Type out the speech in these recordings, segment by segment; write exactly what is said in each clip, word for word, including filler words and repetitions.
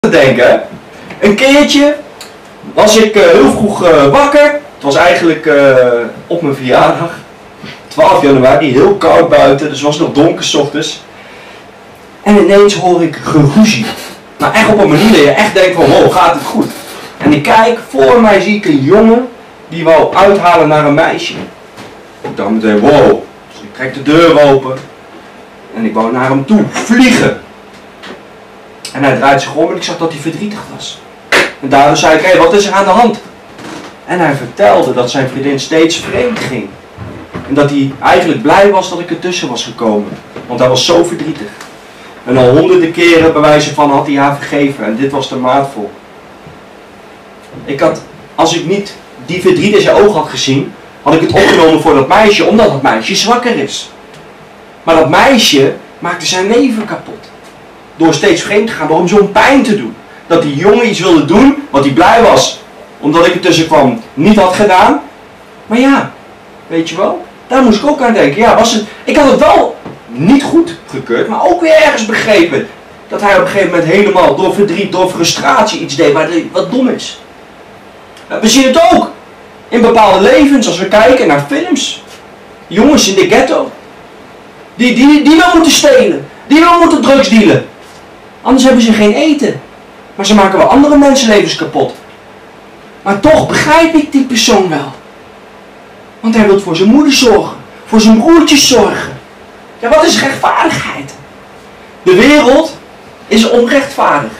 te denken. Een keertje was ik uh, heel vroeg uh, wakker. Het was eigenlijk uh, op mijn verjaardag. twaalf januari, heel koud buiten, dus het was nog donker 's ochtends. En ineens hoor ik geroezie. Nou, echt op een manier dat je echt denkt van, wow, gaat het goed? En ik kijk, voor mij zie ik een jongen die wou uithalen naar een meisje. Ik dacht meteen, wow. Dus ik trek de deur open. En ik wou naar hem toe vliegen. En hij draait zich om en ik zag dat hij verdrietig was. En daardoor zei ik, hé, hey, wat is er aan de hand? En hij vertelde dat zijn vriendin steeds vreemd ging. En dat hij eigenlijk blij was dat ik ertussen was gekomen. Want hij was zo verdrietig. En al honderden keren bij wijze van had hij haar vergeven. En dit was de maat vol. Ik had, als ik niet die verdriet in zijn ogen had gezien, had ik het opgenomen voor dat meisje, omdat dat meisje zwakker is. Maar dat meisje maakte zijn leven kapot. Door steeds vreemd te gaan, door hem zo'n pijn te doen. Dat die jongen iets wilde doen wat hij blij was. Omdat ik ertussen kwam, niet had gedaan. Maar ja, weet je wel, daar moest ik ook aan denken. Ja, was het, ik had het wel niet goed gekeurd, maar ook weer ergens begrepen. Dat hij op een gegeven moment helemaal door verdriet, door frustratie iets deed wat dom is. We zien het ook in bepaalde levens als we kijken naar films. Jongens in de ghetto. Die, die, die wel moeten stelen. Die wel moeten drugs dealen. Anders hebben ze geen eten. Maar ze maken wel andere mensenlevens kapot. Maar toch begrijp ik die persoon wel. Want hij wil voor zijn moeder zorgen. Voor zijn broertjes zorgen. Ja, wat is rechtvaardigheid? De wereld is onrechtvaardig.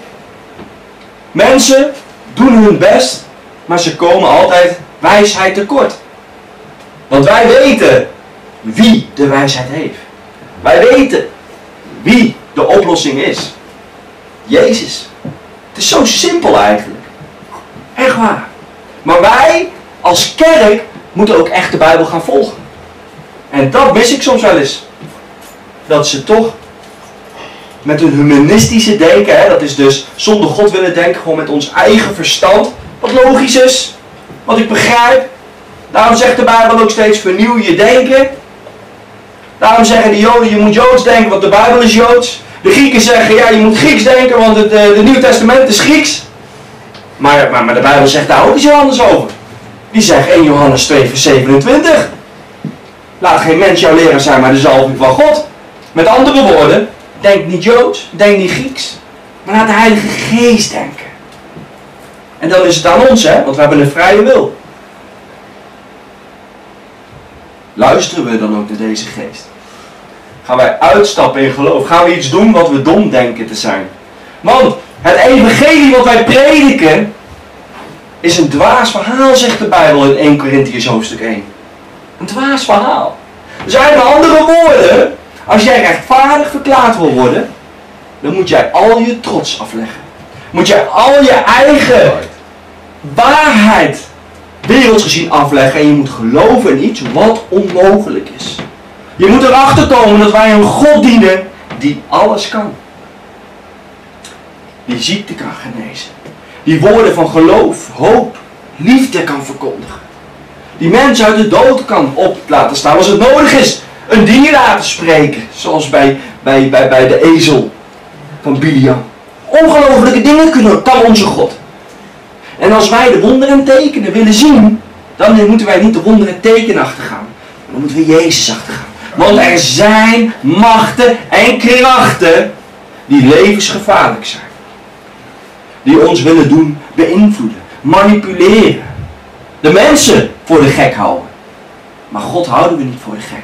Mensen doen hun best, maar ze komen altijd wijsheid tekort. Want wij weten wie de wijsheid heeft. Wij weten wie de oplossing is. Jezus. Het is zo simpel eigenlijk. Echt waar. Maar wij als kerk moeten ook echt de Bijbel gaan volgen. En dat mis ik soms wel eens. Dat ze toch met hun humanistische denken, hè, dat is dus zonder God willen denken, gewoon met ons eigen verstand, wat logisch is, wat ik begrijp. Daarom zegt de Bijbel ook steeds, vernieuw je denken. Daarom zeggen de Joden, je moet Joods denken, want de Bijbel is Joods. De Grieken zeggen, ja, je moet Grieks denken, want het uh, Nieuw Testament is Grieks. Maar, maar, maar de Bijbel zegt daar ook iets anders over. Die zegt in Johannes twee vers zevenentwintig. Laat geen mens jouw leraar zijn, maar de zalving van God. Met andere woorden, denk niet Joods, denk niet Grieks. Maar laat de Heilige Geest denken. En dan is het aan ons, hè, want we hebben een vrije wil. Luisteren we dan ook naar deze geest? Gaan wij uitstappen in geloof? Gaan we iets doen wat we dom denken te zijn? Want het evangelie wat wij prediken is een dwaas verhaal, zegt de Bijbel in eerste Korintiërs hoofdstuk één. Een dwaas verhaal. Dus met andere woorden, als jij rechtvaardig verklaard wil worden, dan moet jij al je trots afleggen. Moet jij al je eigen waarheid werelds gezien afleggen en je moet geloven in iets wat onmogelijk is. Je moet erachter komen dat wij een God dienen die alles kan. Die ziekte kan genezen. Die woorden van geloof, hoop, liefde kan verkondigen. Die mensen uit de dood kan op laten staan als het nodig is. Een dier laten spreken, zoals bij, bij, bij, bij de ezel van Biliam. Ongelofelijke dingen kunnen, kan onze God. En als wij de wonderen en tekenen willen zien, dan moeten wij niet de wonderen en tekenen achtergaan. Dan moeten we Jezus achtergaan. Want er zijn machten en krachten die levensgevaarlijk zijn. Die ons willen doen beïnvloeden, manipuleren. De mensen voor de gek houden. Maar God houden we niet voor de gek.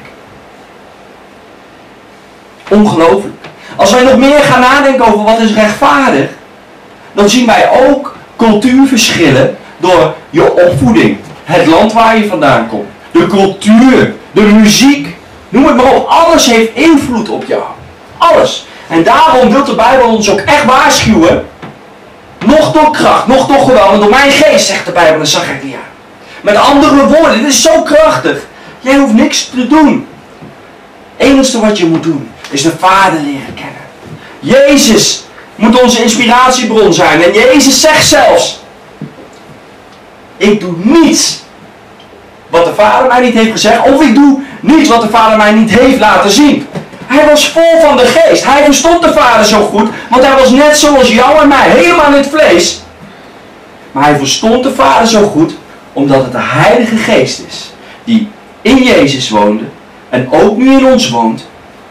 Ongelooflijk. Als wij nog meer gaan nadenken over wat is rechtvaardig, dan zien wij ook cultuurverschillen door je opvoeding. Het land waar je vandaan komt. De cultuur, de muziek. Noem het maar op. Alles heeft invloed op jou. Alles. En daarom wil de Bijbel ons ook echt waarschuwen. Nog door kracht, nog door geweld. En door mijn geest, zegt de Bijbel in Zacharia. Met andere woorden, dit is zo krachtig. Jij hoeft niks te doen. Het enige wat je moet doen, is de Vader leren kennen. Jezus moet onze inspiratiebron zijn. En Jezus zegt zelfs, ik doe niets wat de Vader mij niet heeft gezegd. Of ik doe niets wat de Vader mij niet heeft laten zien. Hij was vol van de geest. Hij verstond de Vader zo goed, want hij was net zoals jou en mij, helemaal in het vlees. Maar hij verstond de Vader zo goed, omdat het de Heilige Geest is, die in Jezus woonde en ook nu in ons woont,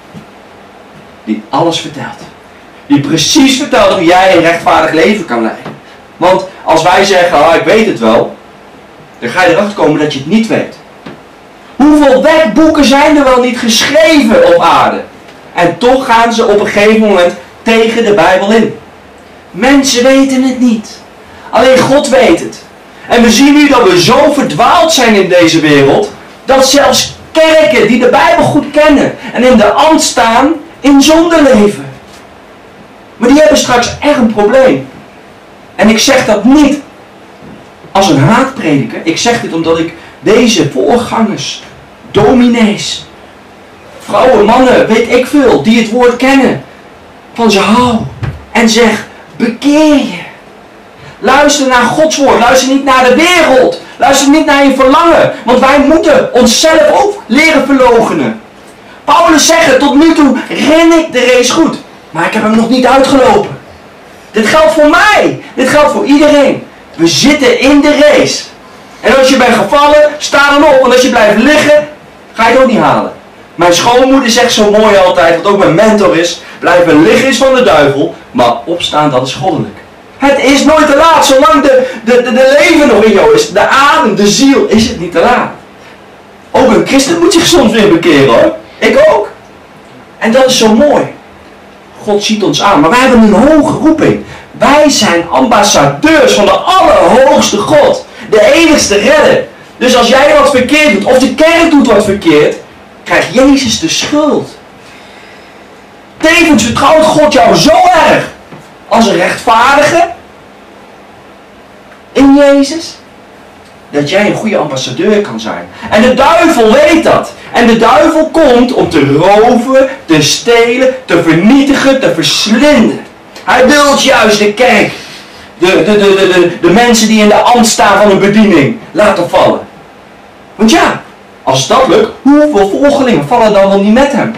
die alles vertelt. Die precies vertelt hoe jij een rechtvaardig leven kan leiden. Want als wij zeggen, ah, ik weet het wel, dan ga je erachter komen dat je het niet weet. Hoeveel wetboeken zijn er wel niet geschreven op aarde? En toch gaan ze op een gegeven moment tegen de Bijbel in. Mensen weten het niet. Alleen God weet het. En we zien nu dat we zo verdwaald zijn in deze wereld, dat zelfs kerken die de Bijbel goed kennen en in de ambt staan, in zonde leven. Maar die hebben straks echt een probleem. En ik zeg dat niet als een haatprediker. Ik zeg dit omdat ik deze voorgangers, dominees, vrouwen, mannen, weet ik veel, die het woord kennen, van ze hou en zeg, bekeer je. Luister naar Gods woord, luister niet naar de wereld, luister niet naar je verlangen, want wij moeten onszelf ook leren verloochenen. Paulus zegt, tot nu toe ren ik de race goed, maar ik heb hem nog niet uitgelopen. Dit geldt voor mij, dit geldt voor iedereen. We zitten in de race. En als je bent gevallen, sta dan op, want als je blijft liggen, ga je het ook niet halen. Mijn schoonmoeder zegt zo mooi altijd, wat ook mijn mentor is, blijven liggen is van de duivel, maar opstaan dat is goddelijk. Het is nooit te laat, zolang de, de, de, de leven nog in jou is, de adem, de ziel, is het niet te laat. Ook een christen moet zich soms weer bekeren hoor, ik ook. En dat is zo mooi. God ziet ons aan, maar wij hebben een hoge roeping. Wij zijn ambassadeurs van de allerhoogste God, de enigste redder. Dus als jij wat verkeerd doet, of de kerk doet wat verkeerd, krijgt Jezus de schuld. Tevens vertrouwt God jou zo erg als een rechtvaardige in Jezus, dat jij een goede ambassadeur kan zijn. En de duivel weet dat. En de duivel komt om te roven, te stelen, te vernietigen, te verslinden. Hij wil juist de kerk, de, de, de, de, de, de mensen die in de ambt staan van een bediening, laten vallen. Want ja, als dat lukt, hoeveel volgelingen vallen dan wel niet met hem?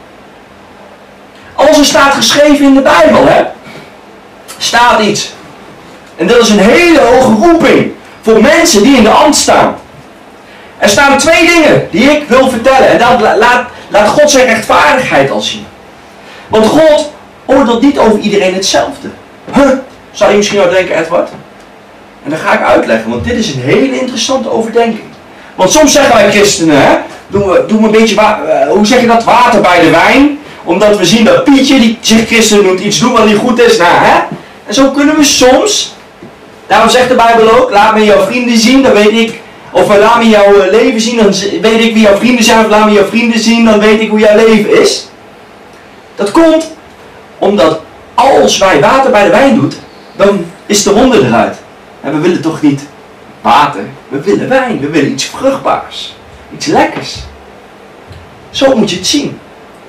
Als er staat geschreven in de Bijbel, hè, staat iets. En dat is een hele hoge roeping voor mensen die in de ambt staan. Er staan twee dingen die ik wil vertellen. En dat laat, laat God zijn rechtvaardigheid al zien. Want God oordeelt niet over iedereen hetzelfde. Huh? Zou je misschien wel denken, Edward? En dat ga ik uitleggen, want dit is een hele interessante overdenking. Want soms zeggen wij christenen, hè, doen we, doen we een beetje, uh, hoe zeg je dat, water bij de wijn. Omdat we zien dat Pietje, die zich christen noemt, iets doet wat niet goed is. Nou, hè? En zo kunnen we soms, daarom zegt de Bijbel ook, laat me jouw vrienden zien, dan weet ik, of laat me jouw leven zien, dan weet ik wie jouw vrienden zijn, of laat me jouw vrienden zien, dan weet ik hoe jouw leven is. Dat komt omdat als wij water bij de wijn doen, dan is de wonder eruit. En we willen toch niet water, we willen wijn, we willen iets vruchtbaars, iets lekkers. Zo moet je het zien.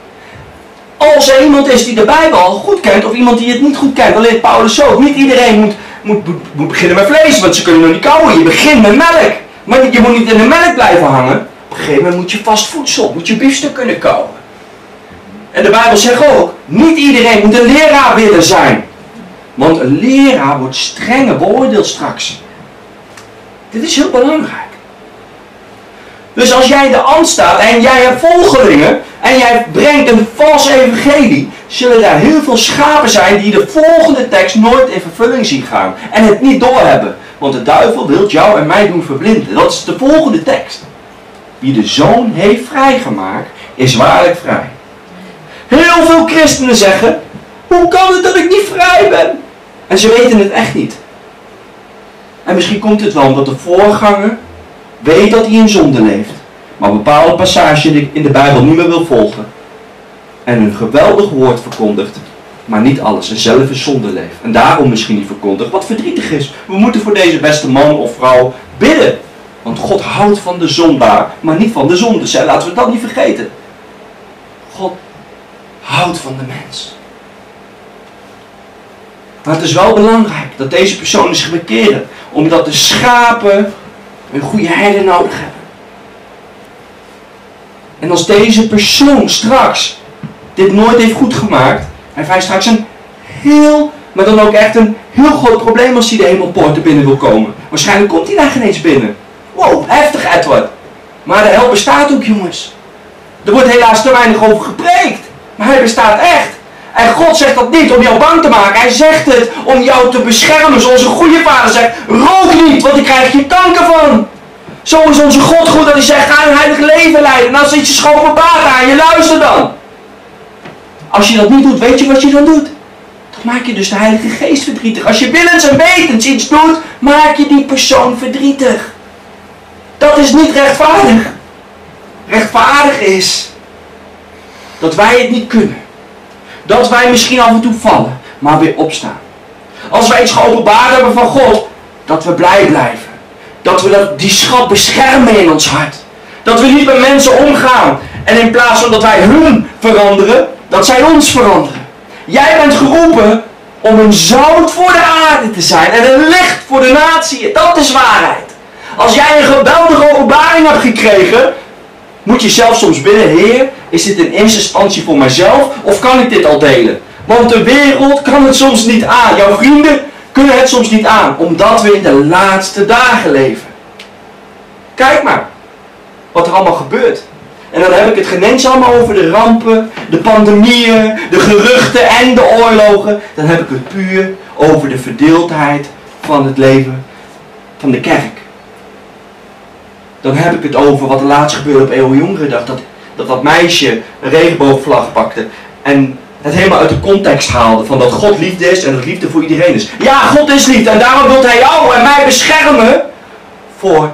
Als er iemand is die de Bijbel al goed kent, of iemand die het niet goed kent, dan leert Paulus zo ook. Niet iedereen moet, moet, moet, moet beginnen met vlees, want ze kunnen nog niet kauwen. Je begint met melk. Maar je moet niet in de melk blijven hangen. Op een gegeven moment moet je vast voedsel, moet je biefstuk kunnen kauwen. En de Bijbel zegt ook, niet iedereen moet een leraar willen zijn. Want een leraar wordt strenger beoordeeld straks. Dit is heel belangrijk. Dus als jij in de ambt staat en jij hebt volgelingen en jij brengt een vals evangelie, zullen daar heel veel schapen zijn die de volgende tekst nooit in vervulling zien gaan. En het niet doorhebben. Want de duivel wil jou en mij doen verblinden. Dat is de volgende tekst. Wie de Zoon heeft vrijgemaakt, is waarlijk vrij. Heel veel christenen zeggen, hoe kan het dat ik niet vrij ben? En ze weten het echt niet. En misschien komt het wel omdat de voorganger weet dat hij in zonde leeft, maar een bepaalde passage in de Bijbel niet meer wil volgen. En een geweldig woord verkondigt, maar niet alles. En zelf in zonde leeft. En daarom misschien niet verkondigt. Wat verdrietig is. We moeten voor deze beste man of vrouw bidden. Want God houdt van de zondaar, maar niet van de zonde. Laten we dat niet vergeten. God houdt van de mens. Maar het is wel belangrijk dat deze personen zich bekeren. Omdat de schapen een goede herder nodig hebben. En als deze persoon straks dit nooit heeft goed gemaakt, heeft hij straks een heel, maar dan ook echt een heel groot probleem als hij de hemelpoorten binnen wil komen. Waarschijnlijk komt hij daar geen eens binnen. Wow, heftig Edward. Maar de hel bestaat ook, jongens. Er wordt helaas te weinig over gepreekt. Maar hij bestaat echt. En God zegt dat niet om jou bang te maken. Hij zegt het om jou te beschermen. Zoals een goede vader zegt, rook niet, want ik krijg je kanker van. Zo is onze God goed dat hij zegt, ga een heilig leven leiden. En als er iets is geopenbaard aan je, luister dan. Als je dat niet doet, weet je wat je dan doet? Dan maak je dus de Heilige Geest verdrietig. Als je willens en wetens iets doet, maak je die persoon verdrietig. Dat is niet rechtvaardig. Rechtvaardig is dat wij het niet kunnen. Dat wij misschien af en toe vallen, maar weer opstaan. Als wij iets geopenbaard hebben van God, dat we blij blijven. Dat we dat, die schat beschermen in ons hart. Dat we niet met mensen omgaan. En in plaats van dat wij hun veranderen, dat zij ons veranderen. Jij bent geroepen om een zout voor de aarde te zijn. En een licht voor de natie. Dat is waarheid. Als jij een geweldige openbaring hebt gekregen, moet je zelf soms bidden, Heer, is dit in eerste instantie voor mijzelf of kan ik dit al delen? Want de wereld kan het soms niet aan. Jouw vrienden kunnen het soms niet aan, omdat we in de laatste dagen leven. Kijk maar wat er allemaal gebeurt. En dan heb ik het geen eens allemaal over de rampen, de pandemieën, de geruchten en de oorlogen. Dan heb ik het puur over de verdeeldheid van het leven van de kerk. Dan heb ik het over wat er laatst gebeurde op Eeuwen Jongerendag. Dat, dat dat meisje een regenboogvlag pakte en het helemaal uit de context haalde van dat God liefde is en dat liefde voor iedereen is. Ja, God is liefde en daarom wil hij jou en mij beschermen voor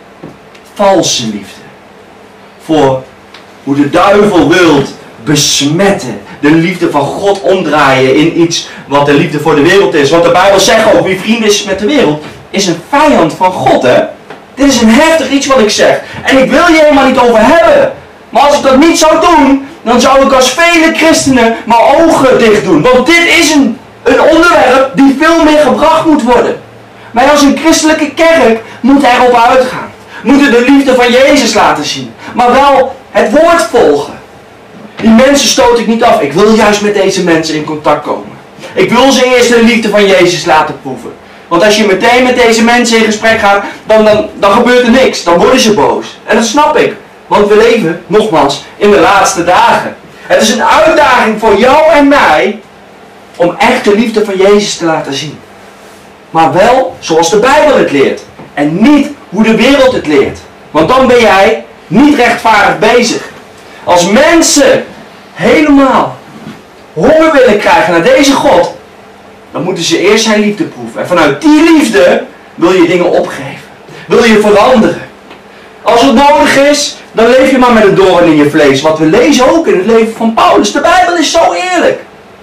valse liefde. Voor hoe de duivel wilt besmetten. De liefde van God omdraaien in iets wat de liefde voor de wereld is. Want de Bijbel zegt ook, wie vriend is met de wereld, is een vijand van God, hè. Dit is een heftig iets wat ik zeg. En ik wil je helemaal niet over hebben. Maar als ik dat niet zou doen, dan zou ik als vele christenen mijn ogen dicht doen. Want dit is een, een onderwerp die veel meer gebracht moet worden. Wij als een christelijke kerk moeten erop uitgaan. Moeten de liefde van Jezus laten zien. Maar wel het woord volgen. Die mensen stoot ik niet af. Ik wil juist met deze mensen in contact komen. Ik wil ze eerst de liefde van Jezus laten proeven. Want als je meteen met deze mensen in gesprek gaat, dan, dan, dan gebeurt er niks. Dan worden ze boos. En dat snap ik. Want we leven, nogmaals, in de laatste dagen. Het is een uitdaging voor jou en mij om echt de liefde van Jezus te laten zien. Maar wel zoals de Bijbel het leert. En niet hoe de wereld het leert. Want dan ben jij niet rechtvaardig bezig. Als mensen helemaal honger willen krijgen naar deze God, dan moeten ze eerst zijn liefde proeven. En vanuit die liefde wil je dingen opgeven. Wil je veranderen. Als het nodig is, dan leef je maar met een doorn in je vlees. Wat we lezen ook in het leven van Paulus. De Bijbel is zo eerlijk.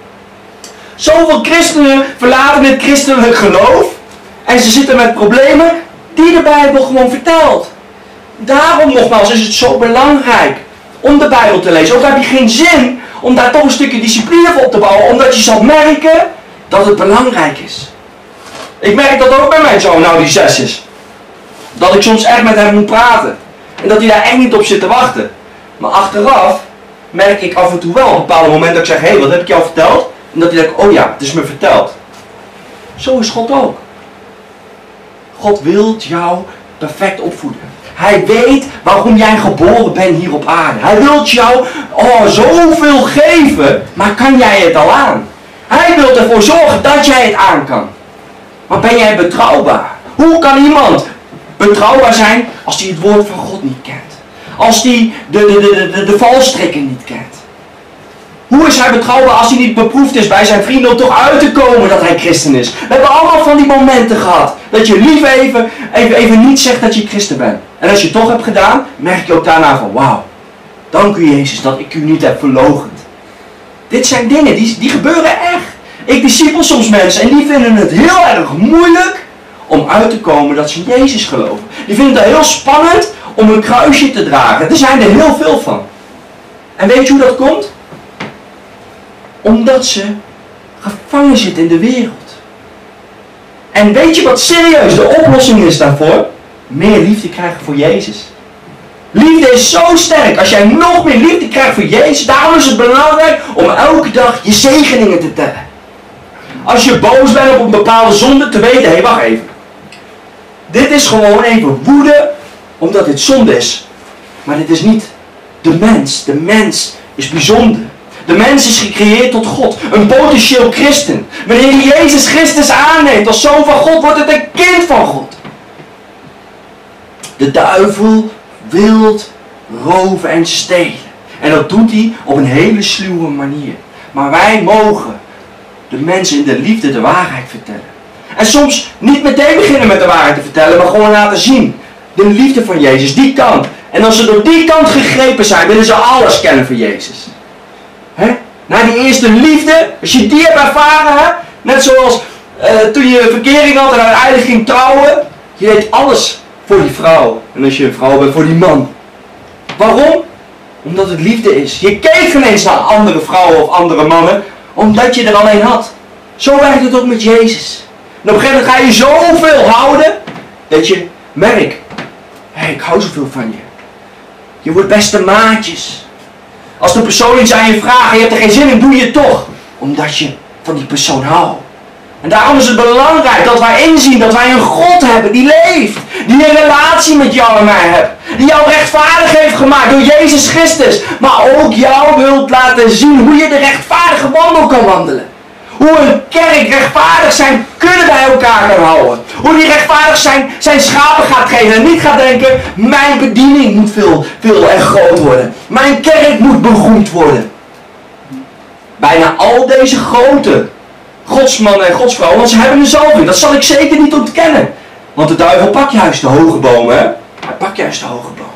Zoveel christenen verlaten het christelijk geloof. En ze zitten met problemen die de Bijbel gewoon vertelt. Daarom nogmaals is het zo belangrijk om de Bijbel te lezen. Ook heb je geen zin om daar toch een stukje discipline voor op te bouwen. Omdat je zal merken dat het belangrijk is. Ik merk dat ook bij mijn zoon, nou die zes is. Dat ik soms echt met hem moet praten. En dat hij daar echt niet op zit te wachten. Maar achteraf merk ik af en toe wel op een bepaalde moment dat ik zeg, hé, hey, wat heb ik jou verteld? En dat hij denkt, oh ja, het is me verteld. Zo is God ook. God wil jou perfect opvoeden. Hij weet waarom jij geboren bent hier op aarde. Hij wil jou oh, zoveel geven, maar kan jij het al aan? Hij wil ervoor zorgen dat jij het aan kan. Maar ben jij betrouwbaar? Hoe kan iemand betrouwbaar zijn als hij het woord van God niet kent? Als hij de, de, de, de, de valstrikken niet kent? Hoe is hij betrouwbaar als hij niet beproefd is bij zijn vrienden om toch uit te komen dat hij christen is? We hebben allemaal van die momenten gehad. Dat je liever even, even, even niet zegt dat je christen bent. En als je het toch hebt gedaan, merk je ook daarna van wauw. Dank u Jezus dat ik u niet heb verloochend. Dit zijn dingen, die, die gebeuren echt. Ik discipel soms mensen en die vinden het heel erg moeilijk om uit te komen dat ze in Jezus geloven. Die vinden het heel spannend om een kruisje te dragen. Er zijn er heel veel van. En weet je hoe dat komt? Omdat ze gevangen zitten in de wereld. En weet je wat serieus de oplossing is daarvoor? Meer liefde krijgen voor Jezus. Liefde is zo sterk. Als jij nog meer liefde krijgt voor Jezus, daarom is het belangrijk om elke dag je zegeningen te tellen. Als je boos bent op een bepaalde zonde, te weten, hé, hey, wacht even. Dit is gewoon even woede, omdat dit zonde is. Maar dit is niet de mens. De mens is bijzonder. De mens is gecreëerd tot God. Een potentieel christen. Wanneer je Jezus Christus aanneemt als zoon van God, wordt het een kind van God. De duivel wil roven en stelen. En dat doet hij op een hele sluwe manier. Maar wij mogen de mensen in de liefde de waarheid vertellen. En soms niet meteen beginnen met de waarheid te vertellen, maar gewoon laten zien. De liefde van Jezus, die kant. En als ze door die kant gegrepen zijn, willen ze alles kennen van Jezus. He? Na die eerste liefde, als je die hebt ervaren, he? Net zoals uh, toen je verkering had en uiteindelijk ging trouwen. Je deed alles voor die vrouw. En als je een vrouw bent, voor die man. Waarom? Omdat het liefde is. Je keek geen eens naar andere vrouwen of andere mannen, omdat je er alleen had. Zo werkt het ook met Jezus. En op een gegeven moment ga je zoveel houden, dat je merkt, hé, hey, ik hou zoveel van je. Je wordt beste maatjes. Als de persoon iets aan je vraagt en je hebt er geen zin in, doe je het toch. Omdat je van die persoon houdt. En daarom is het belangrijk dat wij inzien dat wij een God hebben die leeft. Die een relatie met jou en mij heeft. Die jou rechtvaardig heeft gemaakt door Jezus Christus. Maar ook jou wilt laten zien hoe je de rechtvaardige wandel kan wandelen. Hoe een kerk rechtvaardig zijn kunnen bij elkaar kan houden. Hoe die rechtvaardig zijn, zijn schapen gaat geven. En niet gaat denken, mijn bediening moet veel, veel en groot worden. Mijn kerk moet beroemd worden. Bijna al deze grote godsmannen en godsvrouwen, want ze hebben een zalving. Dat zal ik zeker niet ontkennen. Want de duivel pakt juist de hoge bomen. Hè? Hij pakt juist de hoge bomen.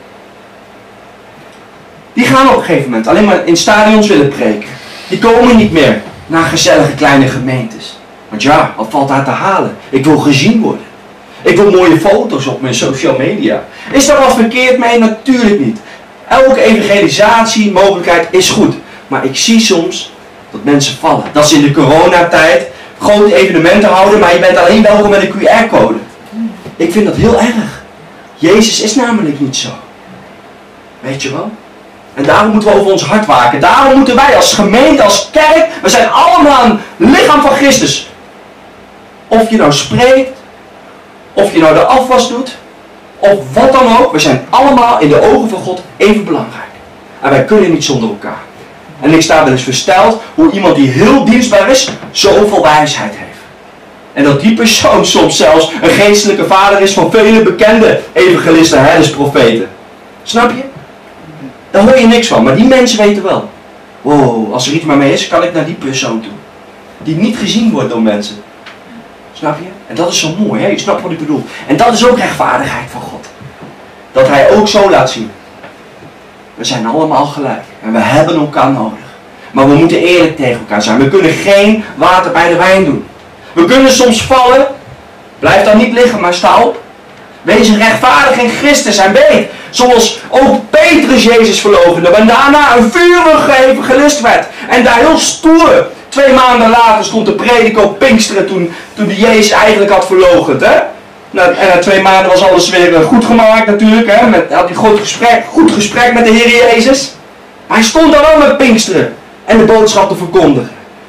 Die gaan op een gegeven moment alleen maar in stadions willen preken. Die komen niet meer naar gezellige kleine gemeentes. Want ja, wat valt daar te halen? Ik wil gezien worden. Ik wil mooie foto's op mijn social media. Is daar wat verkeerd mee? Natuurlijk niet. Elke evangelisatie mogelijkheid is goed. Maar ik zie soms dat mensen vallen. Dat ze in de coronatijd grote evenementen houden, maar je bent alleen welkom met een Q R-code. Ik vind dat heel erg. Jezus is namelijk niet zo. Weet je wel? En daarom moeten we over ons hart waken. Daarom moeten wij als gemeente, als kerk, we zijn allemaal een lichaam van Christus. Of je nou spreekt, of je nou de afwas doet, of wat dan ook. We zijn allemaal in de ogen van God even belangrijk. En wij kunnen niet zonder elkaar. En ik sta wel eens versteld hoe iemand die heel dienstbaar is, zoveel wijsheid heeft. En dat die persoon soms zelfs een geestelijke vader is van vele bekende evangelisten, herders, profeten. Snap je? Daar hoor je niks van, maar die mensen weten wel. Wow, als er iets maar mee is, kan ik naar die persoon toe. Die niet gezien wordt door mensen. Snap je? En dat is zo mooi, hè? Je snapt wat ik bedoel. En dat is ook rechtvaardigheid van God. Dat hij ook zo laat zien. We zijn allemaal gelijk. En we hebben elkaar nodig. Maar we moeten eerlijk tegen elkaar zijn. We kunnen geen water bij de wijn doen. We kunnen soms vallen. Blijf dan niet liggen, maar sta op. Wees rechtvaardig in Christus en weet, zoals ook Petrus Jezus verloochende, maar daarna een vurige evangelist werd. En daar heel stoer. Twee maanden later stond de prediker op Pinksteren toen, toen die Jezus eigenlijk had verloochend. Hè? Nou, en na twee maanden was alles weer goed gemaakt natuurlijk. Hè? Met, had hij goed gesprek, goed gesprek met de Heer Jezus. Maar hij stond daar wel met Pinksteren en de boodschap te verkondigen.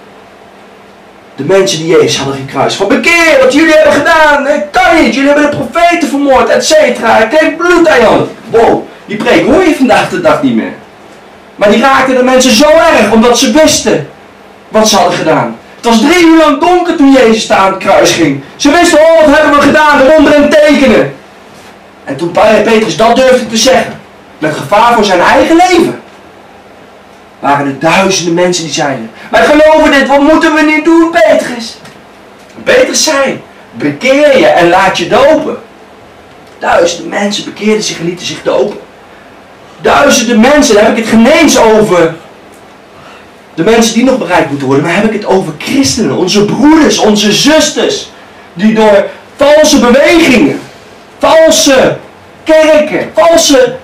De mensen die Jezus hadden gekruist. Van bekeer wat jullie hebben gedaan. Nee, kan niet. Jullie hebben de profeten vermoord. Et cetera. Ik kreeg bloed aan je. Wow. Die preek hoor je vandaag de dag niet meer. Maar die raakten de mensen zo erg. Omdat ze wisten wat ze hadden gedaan. Het was drie uur lang donker toen Jezus daar aan het kruis ging. Ze wisten, oh wat hebben we gedaan. De wonderen en tekenen. En toen Petrus dat durfde te zeggen. Met gevaar voor zijn eigen leven. Waren er duizenden mensen die zeiden, wij geloven dit, wat moeten we nu doen, Petrus? Petrus zei, bekeer je en laat je dopen. Duizenden mensen bekeerden zich en lieten zich dopen. Duizenden mensen, daar heb ik het geen eens over de mensen die nog bereikt moeten worden, maar heb ik het over christenen, onze broeders, onze zusters, die door valse bewegingen, valse kerken, valse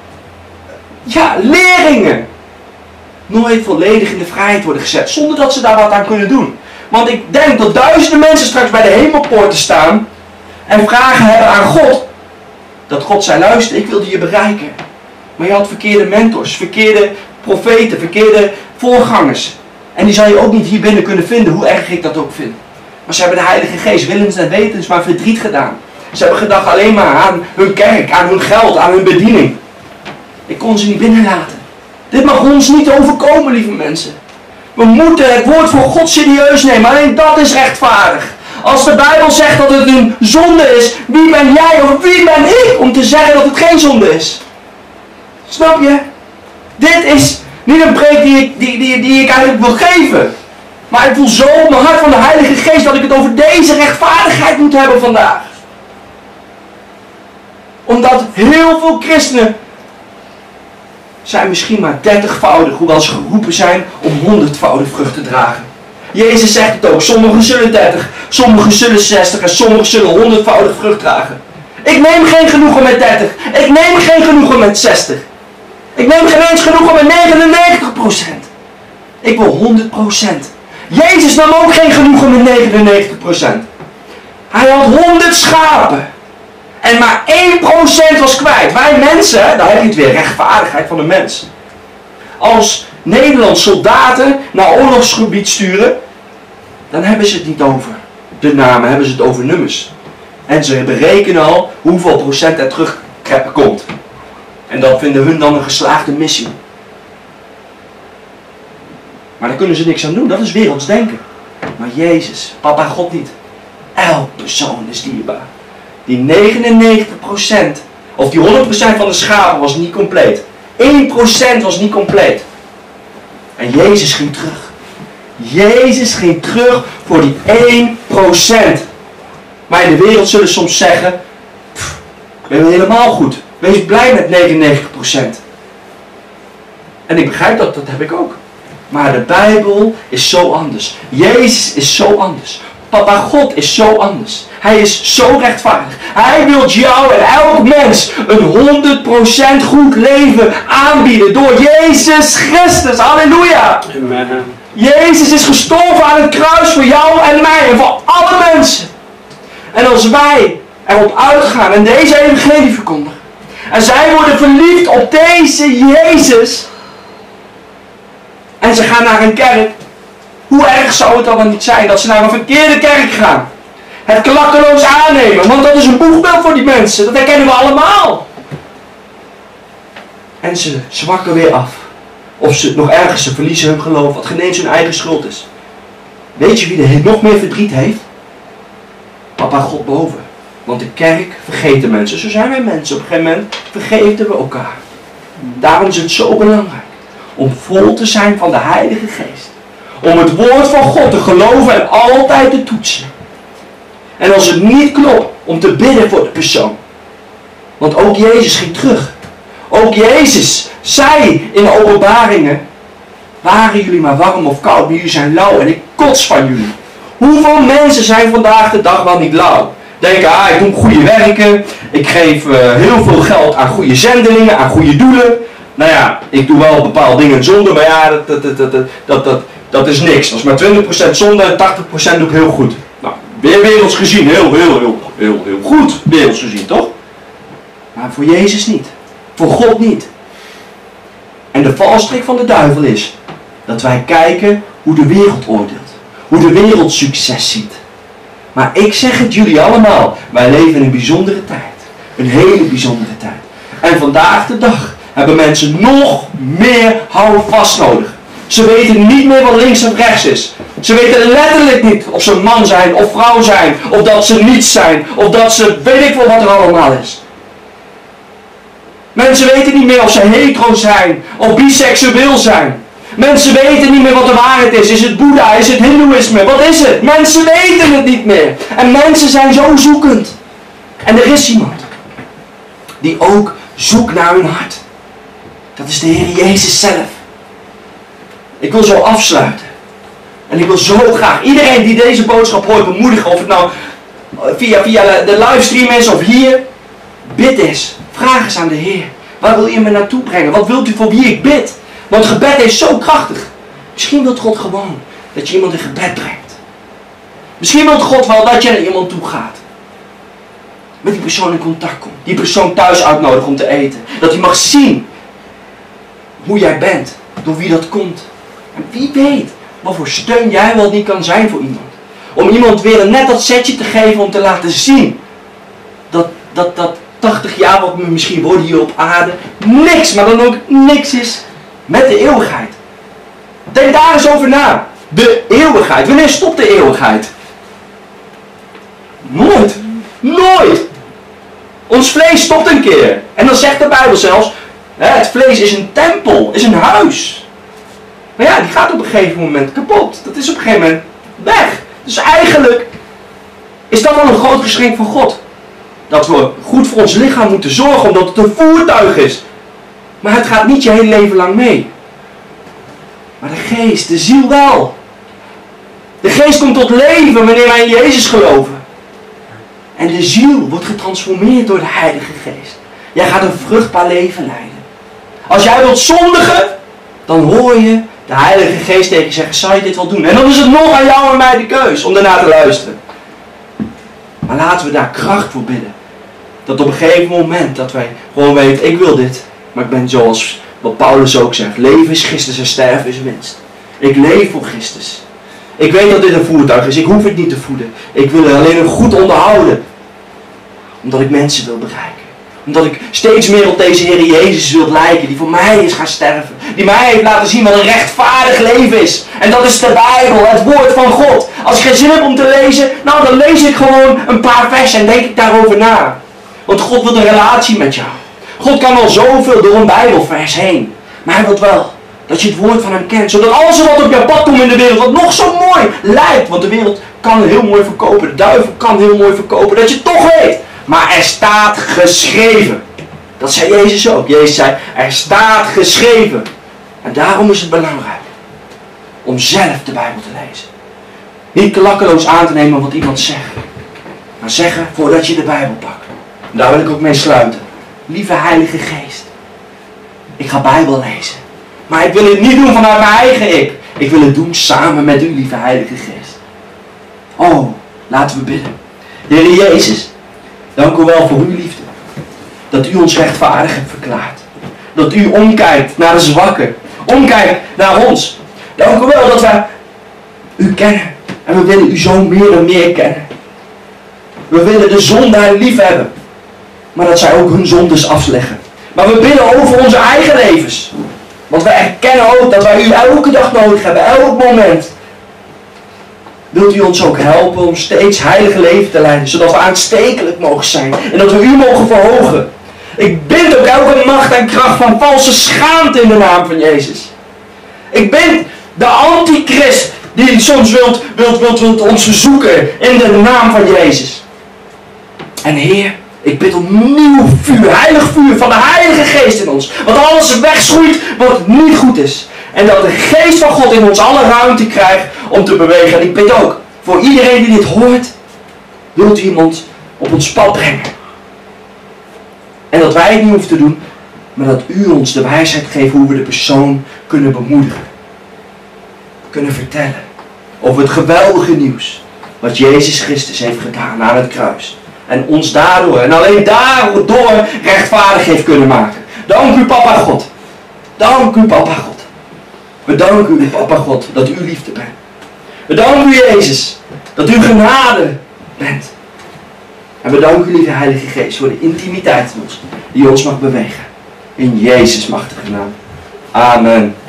ja, leringen, nooit volledig in de vrijheid worden gezet, zonder dat ze daar wat aan kunnen doen. Want ik denk dat duizenden mensen straks bij de hemelpoorten staan en vragen hebben aan God, Dat God zei, luister, ik wilde je bereiken. Maar je had verkeerde mentors, verkeerde profeten, verkeerde voorgangers. En die zou je ook niet hier binnen kunnen vinden, hoe erg ik dat ook vind. Maar ze hebben de Heilige Geest willens en wetens maar verdriet gedaan. Ze hebben gedacht alleen maar aan hun kerk, aan hun geld, aan hun bediening. Ik kon ze niet binnenlaten. Dit mag ons niet overkomen, lieve mensen. We moeten het woord van God serieus nemen. Alleen dat is rechtvaardig. Als de Bijbel zegt dat het een zonde is, wie ben jij of wie ben ik om te zeggen dat het geen zonde is? Snap je? Dit is niet een preek die ik, die, die, die ik eigenlijk wil geven. Maar ik voel zo op mijn hart van de Heilige Geest dat ik het over deze rechtvaardigheid moet hebben vandaag. Omdat heel veel christenen zijn misschien maar dertigvoudig, hoewel ze geroepen zijn om honderdvoudig vrucht te dragen. Jezus zegt het ook, sommigen zullen dertig, sommigen zullen zestig en sommigen zullen honderdvoudig vrucht dragen. Ik neem geen genoegen met dertig, ik neem geen genoegen met zestig. Ik neem geen eens genoegen met negenennegentig procent. Ik wil honderd procent. Jezus nam ook geen genoegen met negenennegentig procent. Hij had honderd schapen. En maar één procent was kwijt. Wij mensen, daar heb je het weer, rechtvaardigheid van de mens. Als Nederland soldaten naar oorlogsgebied sturen, dan hebben ze het niet over de namen, hebben ze het over nummers. En ze berekenen al hoeveel procent er terugkomt. En dat vinden hun dan een geslaagde missie. Maar daar kunnen ze niks aan doen, dat is werelds denken. Maar Jezus, papa God niet. Elk persoon is dierbaar. Die negenennegentig procent, of die honderd procent van de schapen was niet compleet. één procent was niet compleet. En Jezus ging terug. Jezus ging terug voor die één procent. Maar in de wereld zullen soms zeggen, pff, ben je helemaal goed. Wees blij met negenennegentig procent. En ik begrijp dat, dat heb ik ook. Maar de Bijbel is zo anders. Jezus is zo anders. Papa God is zo anders. Hij is zo rechtvaardig. Hij wil jou en elk mens een honderd procent goed leven aanbieden door Jezus Christus. Halleluja. Amen. Jezus is gestorven aan het kruis voor jou en mij en voor alle mensen. En als wij erop uitgaan en deze evangelie verkondigen. En zij worden verliefd op deze Jezus. En ze gaan naar een kerk. Hoe erg zou het dan niet zijn dat ze naar een verkeerde kerk gaan? Het klakkeloos aannemen, want dat is een boegbeeld voor die mensen. Dat herkennen we allemaal. En ze zwakken weer af. Of ze nog ergens, ze verliezen hun geloof, wat geen eens hun eigen schuld is. Weet je wie er nog meer verdriet heeft? Papa God boven. Want de kerk vergeet de mensen. Zo zijn wij mensen. Op een gegeven moment vergeten we elkaar. Daarom is het zo belangrijk om vol te zijn van de Heilige Geest. Om het woord van God te geloven en altijd te toetsen. En als het niet klopt, om te bidden voor de persoon. Want ook Jezus ging terug. Ook Jezus zei in de openbaringen, waren jullie maar warm of koud, maar jullie zijn lauw en ik kots van jullie. Hoeveel mensen zijn vandaag de dag wel niet lauw? Denken, ah, ik doe goede werken, ik geef uh, heel veel geld aan goede zendelingen, aan goede doelen. Nou ja, ik doe wel bepaalde dingen zonde, maar ja, dat, dat, dat, dat, dat, dat, dat is niks. Dat is maar twintig procent zonde en tachtig procent doe ik heel goed. Nou, weer werelds gezien, heel, heel, heel, heel, heel goed werelds gezien, toch? Maar voor Jezus niet. Voor God niet. En de valstrik van de duivel is dat wij kijken hoe de wereld oordeelt. Hoe de wereld succes ziet. Maar ik zeg het jullie allemaal, wij leven in een bijzondere tijd. Een hele bijzondere tijd. En vandaag de dag hebben mensen nog meer houvast nodig. Ze weten niet meer wat links en rechts is. Ze weten letterlijk niet of ze man zijn of vrouw zijn. Of dat ze niets zijn. Of dat ze weet ik wel wat er allemaal is. Mensen weten niet meer of ze hetero zijn of biseksueel zijn. Mensen weten niet meer wat de waarheid is. Is het Boeddha? Is het Hindoeïsme? Wat is het? Mensen weten het niet meer. En mensen zijn zo zoekend. En er is iemand die ook zoekt naar hun hart. Dat is de Heer Jezus zelf. Ik wil zo afsluiten. En ik wil zo graag iedereen die deze boodschap hoort bemoedigen. Of het nou via, via de livestream is of hier. Bid eens. Vraag eens aan de Heer. Waar wil je me naartoe brengen? Wat wilt u voor wie ik bid? Want gebed is zo krachtig. Misschien wil God gewoon dat je iemand in gebed brengt. Misschien wil God wel dat je naar iemand toe gaat. met die persoon in contact komt. Die persoon thuis uitnodigt om te eten. Dat hij mag zien hoe jij bent. Door wie dat komt. En wie weet wat voor steun jij wel niet kan zijn voor iemand. Om iemand weer net dat setje te geven om te laten zien. Dat, dat, dat tachtig jaar wat we misschien worden hier op aarde. Niks, maar dan ook niks is met de eeuwigheid. Denk daar eens over na. De eeuwigheid. Wanneer stopt de eeuwigheid? Nooit. Nooit. Ons vlees stopt een keer. En dan zegt de Bijbel zelfs, het vlees is een tempel, is een huis. Maar ja, die gaat op een gegeven moment kapot. Dat is op een gegeven moment weg. Dus eigenlijk is dat al een groot geschenk van God. Dat we goed voor ons lichaam moeten zorgen, omdat het een voertuig is. Maar het gaat niet je hele leven lang mee. Maar de geest, de ziel wel. De geest komt tot leven wanneer wij in Jezus geloven. En de ziel wordt getransformeerd door de Heilige Geest. Jij gaat een vruchtbaar leven leiden. Als jij wilt zondigen, dan hoor je de Heilige Geest tegen je zeggen, zal je dit wel doen? En dan is het nog aan jou en mij de keus om daarna te luisteren. Maar laten we daar kracht voor bidden. Dat op een gegeven moment dat wij gewoon weten, ik wil dit. Maar ik ben zoals wat Paulus ook zegt, leven is Christus en sterven is winst. Ik leef voor Christus. Ik weet dat dit een voertuig is, ik hoef het niet te voeden. Ik wil het alleen goed onderhouden. Omdat ik mensen wil bereiken. Omdat ik steeds meer op deze Heer Jezus wil lijken. Die voor mij is gaan sterven. Die mij heeft laten zien wat een rechtvaardig leven is. En dat is de Bijbel, het woord van God. Als ik geen zin heb om te lezen, nou dan lees ik gewoon een paar versen en denk ik daarover na. Want God wil een relatie met jou. God kan al zoveel door een Bijbelvers heen. Maar hij wil wel dat je het woord van hem kent. Zodat alles wat op jouw pad komt in de wereld, wat nog zo mooi lijkt. Want de wereld kan heel mooi verkopen. De duivel kan heel mooi verkopen. Dat je het toch weet. Maar er staat geschreven. Dat zei Jezus ook. Jezus zei, er staat geschreven. En daarom is het belangrijk om zelf de Bijbel te lezen. Niet klakkeloos aan te nemen wat iemand zegt. Maar zeggen voordat je de Bijbel pakt. En daar wil ik ook mee sluiten. Lieve Heilige Geest. Ik ga Bijbel lezen. Maar ik wil het niet doen vanuit mijn eigen ik. Ik wil het doen samen met u, lieve Heilige Geest. Oh, laten we bidden. Heer Jezus. Dank u wel voor uw liefde. Dat u ons rechtvaardig hebt verklaard. Dat u omkijkt naar de zwakken. Omkijkt naar ons. Dank u wel dat wij u kennen. En we willen u zo meer en meer kennen. We willen de zondaar lief hebben. Maar dat zij ook hun zondes afleggen. Maar we bidden over onze eigen levens. Want wij erkennen ook dat wij u elke dag nodig hebben. Elk moment. Wilt u ons ook helpen om steeds heilige leven te leiden. Zodat we aanstekelijk mogen zijn. En dat we u mogen verhogen. Ik bind ook elke macht en kracht van valse schaamte in de naam van Jezus. Ik bind de antichrist die soms wilt, wilt, wilt, wilt ons verzoeken in de naam van Jezus. En Heer, ik bid om nieuw vuur, heilig vuur van de Heilige Geest in ons. Want alles wegschoeit wat niet goed is. En dat de Geest van God in ons alle ruimte krijgt om te bewegen. En ik bid ook voor iedereen die dit hoort, wilt u iemand op ons pad brengen. En dat wij het niet hoeven te doen, maar dat u ons de wijsheid geeft hoe we de persoon kunnen bemoedigen. Kunnen vertellen over het geweldige nieuws wat Jezus Christus heeft gedaan aan het kruis. En ons daardoor en alleen daardoor rechtvaardig heeft kunnen maken. Dank u Papa God. Dank u Papa God. We danken u Papa God dat u liefde bent. We danken u Jezus dat u genade bent. En we danken u lieve Heilige Geest voor de intimiteit in ons die ons mag bewegen. In Jezus machtige naam. Amen.